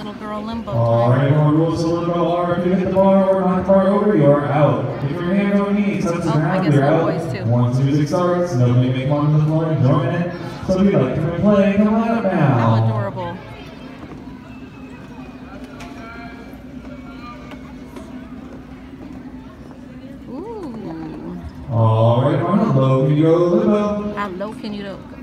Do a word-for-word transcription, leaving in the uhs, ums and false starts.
little girl limbo. Alright, everyone, rules of limbo are if you hit the bar or knock the bar over, you're out. If your hands on knees touch the Oh, I ground, guess you're little out. boys too. Once music starts, nobody make one on the floor and join it. So if you'd like to play, come on up now. How adorable. Ooh. Alright, on a low, can you go limbo? How low can you go?